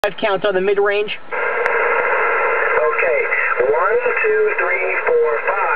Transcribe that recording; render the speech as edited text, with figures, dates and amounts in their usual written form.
Count on the mid-range. Okay, 1, 2, 3, 4, 5.